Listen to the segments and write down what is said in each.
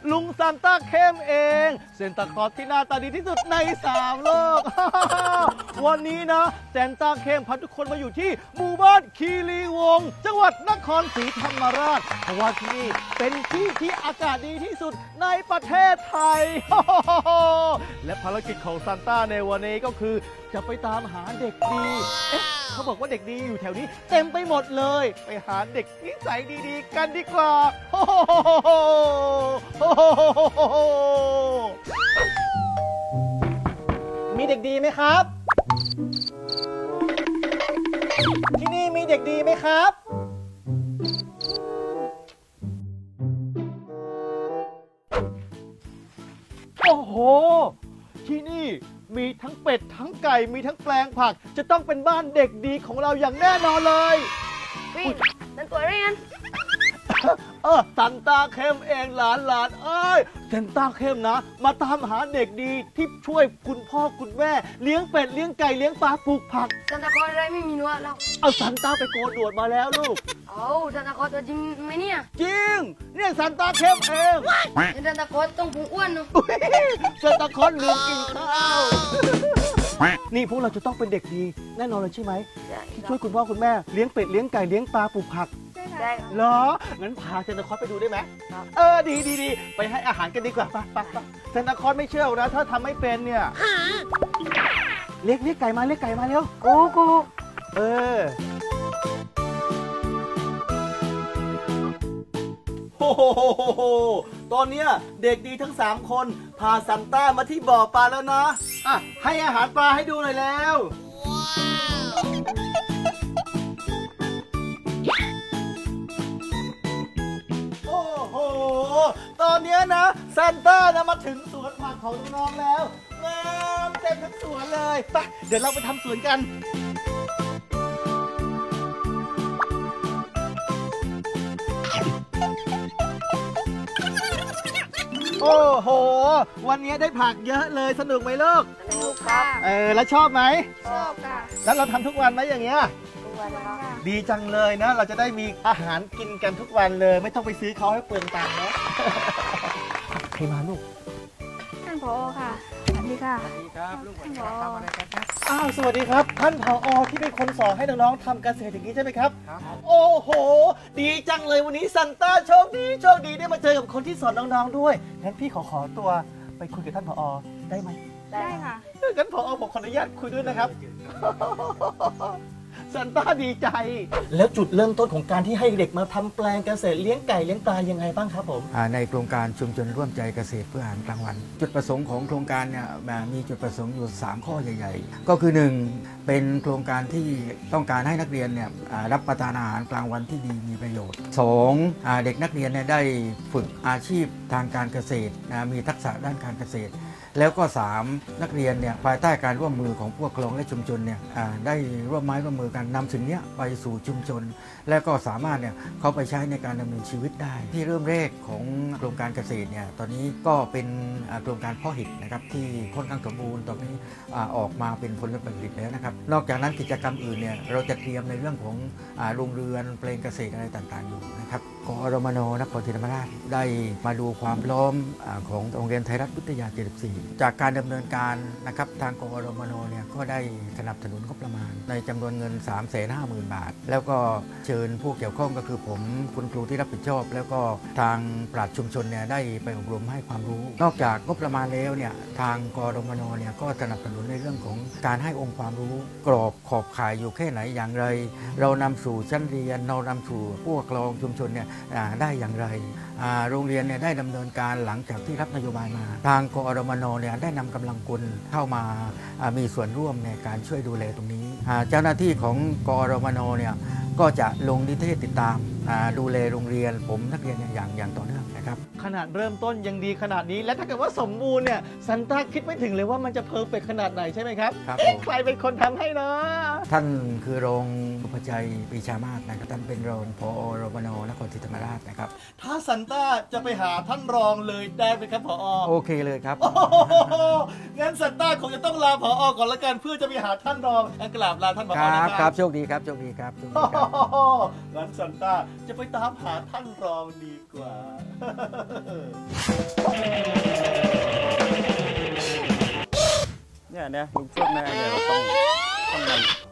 ลุงซานต้าเข้มเองเซนตาคลอสที่หน้าตาดีที่สุดใน3 โลก วันนี้นะเซนต้าเข้มพาทุกคนมาอยู่ที่หมู่บ้านคีรีวงศ์จังหวัดนครศรีธรรมราชเพราะว่าที่นี่เป็นที่ที่อากาศดีที่สุดในประเทศไทย และภารกิจของซานต้าในวันนี้ก็คือจะไปตามหาเด็กดีเขาบอกว่าเด็กดีอยู่แถวนี้เต็มไปหมดเลยไปหาเด็กนิสัยดีๆกันดีกว่ามีเด็กดีไหมครับที่นี่มีเด็กดีไหมครับโอ้โหที่นี่มีทั้งเป็ดทั้งไก่มีทั้งแปลงผักจะต้องเป็นบ้านเด็กดีของเราอย่างแน่นอนเลยนั่นตัวอะไรงั้นซันต้าเข้มเองหลานเอ้ยซันต้าเข้มนะมาตามหาเด็กดีที่ช่วยคุณพ่อคุณแม่เลี้ยงเป็ดเลี้ยงไก่เลี้ยงปลาปลูกผักซันตาคลอสอะไรไม่มีหนวดแล้วเอาซันต้าไปโกนหนวดมาแล้วลูกซันตาคลอสตัวจริงไหมเนี่ยจริงเนี่ยซันต้าเข้มเองซันตาคลอสต้องพุงอ้วนเนาะซันต้าคลอสลืมกินข้าวนี่พวกเราจะต้องเป็นเด็กดีแน่นอนเลยใช่ไหมที่ช่วยคุณพ่อคุณแม่เลี้ยงเป็ดเลี้ยงไก่เลี้ยงปลาปลูกผักได้เหรองั้นพาเซนตาคลอสไปดูได้ไหมดีไปให้อาหารกันดีกว่าไปเซนตาคลอสไม่เชื่อนะถ้าทำไม่เป็นเนี่ยเรียกไก่มาเร็วกูโอ้โหตอนเนี้ยเด็กดีทั้ง3 คนพาซันต้ามาที่บ่อปลาแล้วนะให้อาหารปลาให้ดูหน่อยแล้วตอนนี้นะซันต้านะมาถึงสวนผักของน้องๆแล้วงามเต็มทั้งสวนเลยไปเดี๋ยวเราไปทำสวนกันโอ้โหวันนี้ได้ผักเยอะเลยสนุกไหมลูกสนุกครับแล้วชอบไหมชอบค่ะแล้วเราทำทุกวันไหมอย่างเงี้ยดีจังเลยนะเราจะได้มีอาหารกินกันทุกวันเลยไม่ต้องไปซื้อเขาให้เปลืองตังค์นะใครมาลูกท่านผอ.ค่ะสวัสดีค่ะสวัสดีครับลูกท่านผอ.ทำอะไรกันครับสวัสดีครับท่านผอ.ที่เป็นคนสอนให้น้องๆทำเกษตรอย่างนี้ใช่ไหมครับโอ้โหดีจังเลยวันนี้ซันต้าโชคดีได้มาเจอกับคนที่สอนน้องๆด้วยงั้นพี่ขอตัวไปคุยกับท่านผอ.ได้ไหมได้ค่ะงั้นผอ.ผมขออนุญาตคุยด้วยนะครับซันต้าดีใจแล้วจุดเริ่มต้นของการที่ให้เด็กมาทำแปลงเกษตรเลี้ยงไก่เลี้ยงปลายังไงบ้างครับผมในโครงการชุมชนร่วมใจเกษตรเพื่ออาหารกลางวันจุดประสงค์ของโครงการเนี่ยมีจุดประสงค์อยู่3 ข้อใหญ่ๆก็คือ1เป็นโครงการที่ต้องการให้นักเรียนเนี่ยรับประทานอาหารกลางวันที่ดีมีประโยชน์2เด็กนักเรียนเนี่ยได้ฝึกอาชีพทางการเกษตรมีทักษะด้านการเกษตรแล้วก็3นักเรียนเนี่ยภายใต้การร่วมมือของผู้ปกครองและชุมชนเนี่ยได้ร่วมไม้ร่วมมือกันนำสิ่งนี้ไปสู่ชุมชนและก็สามารถเนี่ยเขาไปใช้ในการดำเนินชีวิตได้ที่เริ่มแรกของโครงการเกษตรเนี่ยตอนนี้ก็เป็นโครงการเพาะเห็ดนะครับที่ค่อนข้างสมบูรณ์ตอนนี้ออกมาเป็นผลผลิตแล้วนะครับนอกจากนั้นกิจกรรมอื่นเนี่ยเราจะเตรียมในเรื่องของโรงเรือนแปลงเกษตรอะไรต่างๆอยู่นะครับกอรมน.นครศรีธรรมราชได้มาดูความพร้อมของโรงเรียนไทยรัฐวิทยา 74จากการดำเนินการนะครับทางกอรมน.เนี่ยก็ได้สนับสนุนงบประมาณในจำนวนเงิน 350,000 บาทแล้วก็เชิญผู้เกี่ยวข้องก็คือผมคุณครูที่รับผิดชอบแล้วก็ทางปราชญ์ชุมชนเนี่ยได้ไปอบรมให้ความรู้นอกจากงบประมาณแล้วเนี่ยทางกอรมน.เนี่ยก็สนับสนุนในเรื่องของการให้องค์ความรู้กรอบขอบข่ายอยู่แค่ไหนอย่างไรเรานำสู่ชั้นเรียนเรานำสู่ผู้ปกครองชุมชนเนี่ยได้อย่างไรโรงเรียนเนี่ยได้ดำเนินการหลังจากที่รับนโยบายมาทางกอรมน.เนี่ยได้นำกำลังพลเข้ามามีส่วนร่วมในการช่วยดูแลตรงนี้เจ้าหน้าที่ของกอรมน.เนี่ยก็จะลงนิเทศติดตามดูแลโรงเรียนผมนักเรียนอย่างต่อเนื่องนะครับขนาดเริ่มต้นยังดีขนาดนี้และถ้าเกิดว่าสมบูรณ์เนี่ยซันต้าคิดไม่ถึงเลยว่ามันจะเพอร์เฟกต์ขนาดไหนใช่ไหมครับใครเป็นคนทำให้นะท่านคือรองสุภชัยปรีชามาศนะครับท่านเป็นรองผอ.รมน.นครศรีธรรมราชนะครับถ้าซันต้าจะไปหาท่านรองเลยได้ไหมครับผอ. โอเคเลยครับงั้นซันต้าคงจะต้องลาผอ.ก่อนละกันเพื่อจะไปหาท่านรองกราบลาท่านผอ. ครับโชคดีครับงั้นซันต้าจะไปตามหาท่านรองดีกว่านะช่วงหน้าเนี่ยเราต้องมา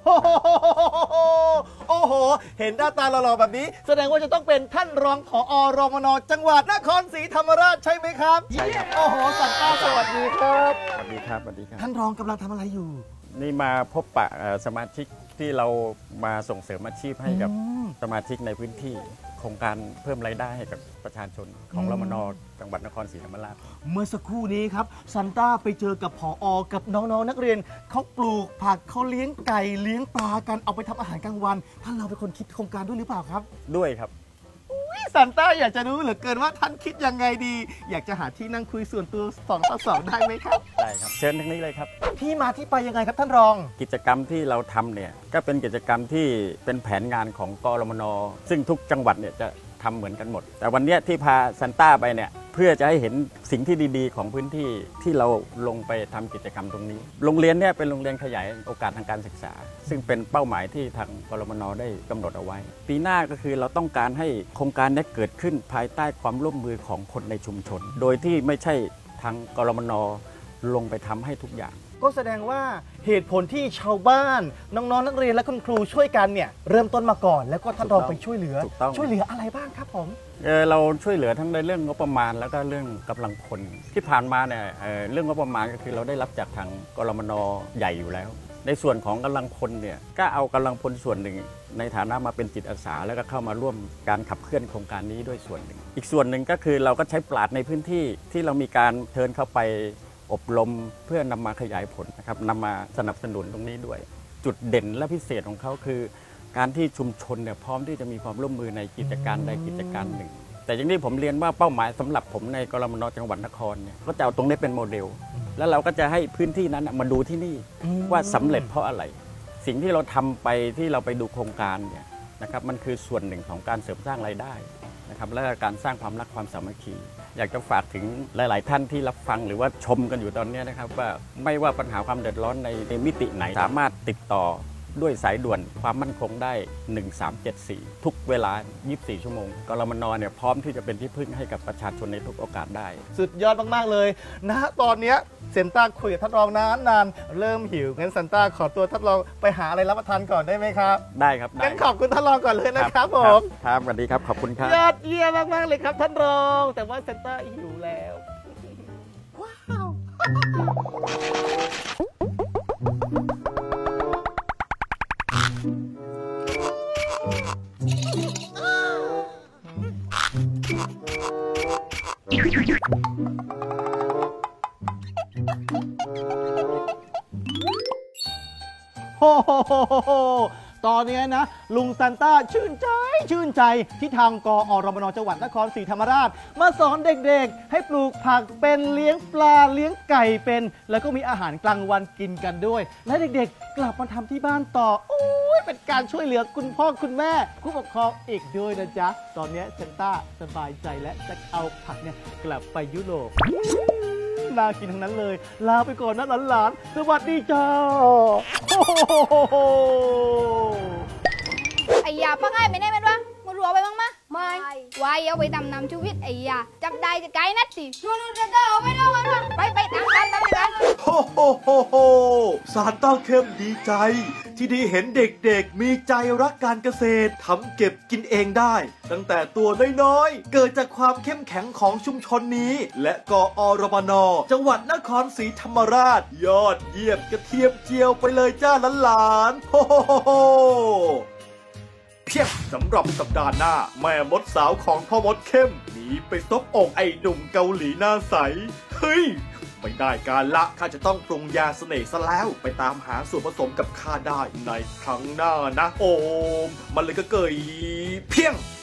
โอ้โห เห็นหน้าตาหล่อๆแบบนี้ แสดงว่าจะต้องเป็นท่านรองผอ.รมน.จังหวัดนครศรีธรรมราชใช่ไหมครับใช่ครับโอ้โหซันต้าสวัสดีครับสวัสดีครับสวัสดีครับท่านรองกำลังทำอะไรอยู่นี่มาพบปะสมาชิกที่เรามาส่งเสริมอาชีพให้กับสมาชิกในพื้นที่โครงการเพิ่มรายได้ให้กับประชาชนของรมน.จังหวัดนครศรีธรรมราชเมื่อสักครู่นี้ครับซันต้าไปเจอกับผอ.กับน้องๆนักเรียนเขาปลูกผักเขาเลี้ยงไก่เลี้ยงปลากันเอาไปทำอาหารกลางวันท่านเราเป็นคนคิดโครงการด้วยหรือเปล่าครับด้วยครับซันต้าอยากจะรู้เหลือเกินว่าท่านคิดยังไงดี อยากจะหาที่นั่งคุยส่วนตัว2 ต่อ 2ได้ไหมครับได้ครับเชิญทางนี้เลยครับที่มาที่ไปยังไงครับท่านรองกิจกรรมที่เราทำเนี่ยก็เป็นกิจกรรมที่เป็นแผนงานของกรมน.ซึ่งทุกจังหวัดเนี่ยจะทำเหมือนกันหมด แต่วันนี้ที่พาซันต้าไปเนี่ยเพื่อจะให้เห็นสิ่งที่ดีๆของพื้นที่ที่เราลงไปทำกิจกรรมตรงนี้โรงเรียนเนี่ยเป็นโรงเรียนขยายโอกาสทางการศึกษา ซึ่งเป็นเป้าหมายที่ทางกรมน.ได้กำหนดเอาไว้ ปีหน้าก็คือเราต้องการให้โครงการนี้เกิดขึ้นภายใต้ความร่วมมือของคนในชุมชน โดยที่ไม่ใช่ทางกรมน.ลงไปทำให้ทุกอย่างก็แสดงว่าเหตุผลที่ชาวบ้านน้องๆนักเรียนและคุณครูช่วยกันเนี่ยเริ่มต้นมาก่อนแล้วก็ท่านรองไปช่วยเหลือช่วยเหลืออะไรบ้างครับผมเราช่วยเหลือทั้งในเรื่องงบประมาณแล้วก็เรื่องกำลังคนที่ผ่านมาเนี่ยเรื่องงบประมาณก็คือเราได้รับจากทางกรมน.ใหญ่อยู่แล้วในส่วนของกำลังพลเนี่ยก็เอากำลังพลส่วนหนึ่งในฐานะมาเป็นจิตอาสาแล้วก็เข้ามาร่วมการขับเคลื่อนโครงการนี้ด้วยส่วนหนึ่งอีกส่วนหนึ่งก็คือเราก็ใช้ปราชญ์ในพื้นที่ที่เรามีการเชิญเข้าไปอบรมเพื่อนำมาขยายผลนะครับนำมาสนับสนุนตรงนี้ด้วยจุดเด่นและพิเศษของเขาคือการที่ชุมชนเนี่ยพร้อมที่จะมีความร่วมมือในกิจการใดกิจการหนึ่งแต่อย่างที่ผมเรียนว่าเป้าหมายสำหรับผมในกรมน.จังหวัดนครเนี่ยก็จะเอาตรงนี้เป็นโมเดลแล้วเราก็จะให้พื้นที่นั้นมาดูที่นี่ว่าสำเร็จเพราะอะไรสิ่งที่เราทำไปที่เราไปดูโครงการเนี่ยนะครับมันคือส่วนหนึ่งของการเสริมสร้างรายได้นะครับและการสร้างความรักความสามัคคีอยากจะฝากถึงหลายๆท่านที่รับฟังหรือว่าชมกันอยู่ตอนนี้นะครับว่าไม่ว่าปัญหาความเดือดร้อนในมิติไหนสามารถติดต่อด้วยสายด่วนความมั่นคงได้1374ทุกเวลา24ชั่วโมงกรมน.เนี่ยพร้อมที่จะเป็นที่พึ่งให้กับประชาชนในทุกโอกาสได้สุดยอดมากๆเลยนะตอนนี้เซนต้าคุยกับท่านรองนานเริ่มหิวงั้นเซนต้าขอตัวท่านรองไปหาอะไรรับประทานก่อนได้ไหมครับได้ครับงั้นขอบคุณท่านรองก่อนเลยนะครับผมครับสวัสดีครับขอบคุณครับยอดเยี่ยมมากๆเลยครับท่านรองแต่ว่าเซนต้าหิวแล้วว้าวโหตอนนี้นะลุงซันต้าชื่นใจที่ทางกอรมน.จังหวัดนครศรีธรรมราชมาสอนเด็กๆให้ปลูกผักเป็นเลี้ยงปลาเลี้ยงไก่เป็นแล้วก็มีอาหารกลางวันกินกันด้วยและเด็กๆกลับมาทำที่บ้านต่อโอ้ยเป็นการช่วยเหลือคุณพ่อคุณแม่ผู้ปกครองอีกด้วยนะจ๊ะตอนนี้ซันต้าสบายใจและจะเอาผักเนี่ยกลับไปยุโรปน่ากินทั้งนั้นเลยลาไปก่อนนะหลานๆสวัสดีจ้าไอ้ยาปังไงไม่ได้เป็นวะมึงรัวไปบ้างมะไม่วายเอาไปทำน้ำชีวิตไอ้ยาจับได้จะไกลนัดสินู่นจะเอาไปดูกันวะไปตามกันโฮซานต้าเข้มดีใจที่ได้เห็นเด็กๆมีใจรักการเกษตรทำเก็บกินเองได้ตั้งแต่ตัวน้อยๆเกิดจากความเข้มแข็งของชุมชนนี้และกอรมน.จังหวัดนครศรีธรรมราชยอดเยี่ยมกระเทียมเจียวไปเลยจ้าหลานๆโฮเพียบสำหรับสัปดาห์หน้าแม่มดสาวของพ่อมดเข้มหนีไปซบอกไอ้หนุ่มเกาหลีหน้าใสเฮ้ยไม่ได้การละข้าจะต้องปรุงยาเสน่ห์ซะแล้วไปตามหาส่วนผสมกับข้าได้ในครั้งหน้านะโอมมันเลยก็เกยเพียง